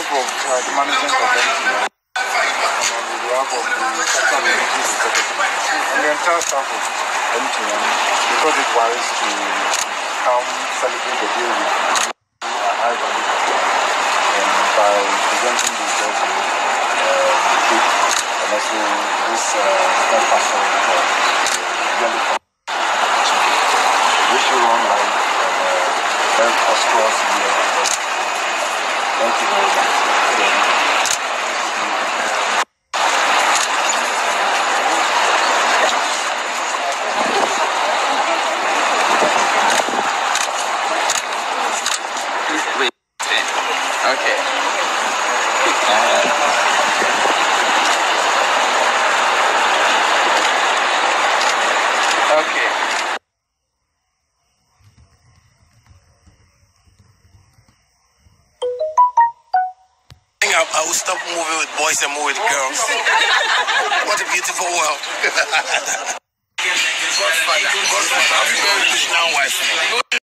of the management of MTN, on behalf of the Shatta Wale Celebrates, and the entire staff of MTN, we thought it wise to come celebrate the day with high value by presenting this birthday cake and also this small parcel for yearly wish you long life and very prosperous year. Thank you very much. Wait. Okay. Okay. I will stop moving with boys and move with girls. What a beautiful world. Godfather, I'm very wife.